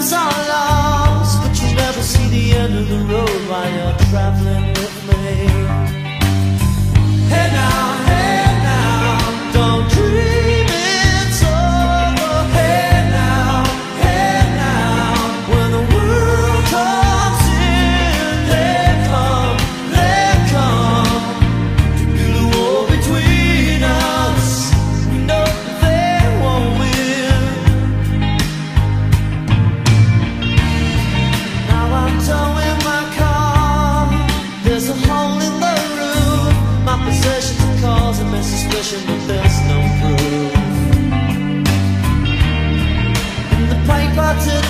promises are lost, but you never see the end of the road while you're traveling with me. Hey now, don't dream it's over. Hey now, when the world comes in, they come to build a wall between us. We know they won't win. Now I'm towing my car, there's a hole in the roof. My possessions are causing me suspicion, but there's no proof. In the paper today